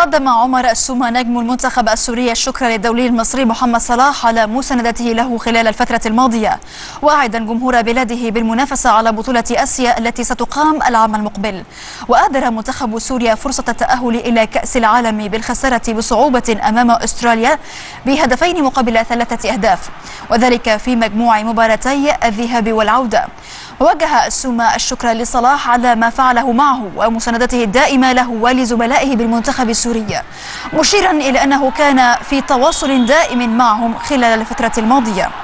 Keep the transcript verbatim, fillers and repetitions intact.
قدم عمر السومة نجم المنتخب السوري الشكر للدولي المصري محمد صلاح على مساندته له خلال الفترة الماضية، واعدا جمهور بلاده بالمنافسة على بطولة آسيا التي ستقام العام المقبل. وأهدر منتخب سوريا فرصة التأهل إلى كأس العالم بالخسارة بصعوبة أمام أستراليا بهدفين مقابل ثلاثة أهداف، وذلك في مجموع مباراتي الذهاب والعودة. ووجه السومة الشكر لصلاح على ما فعله معه ومساندته الدائمة له ولزملائه بالمنتخب السوري، مشيرا إلى أنه كان في تواصل دائم معهم خلال الفترة الماضية.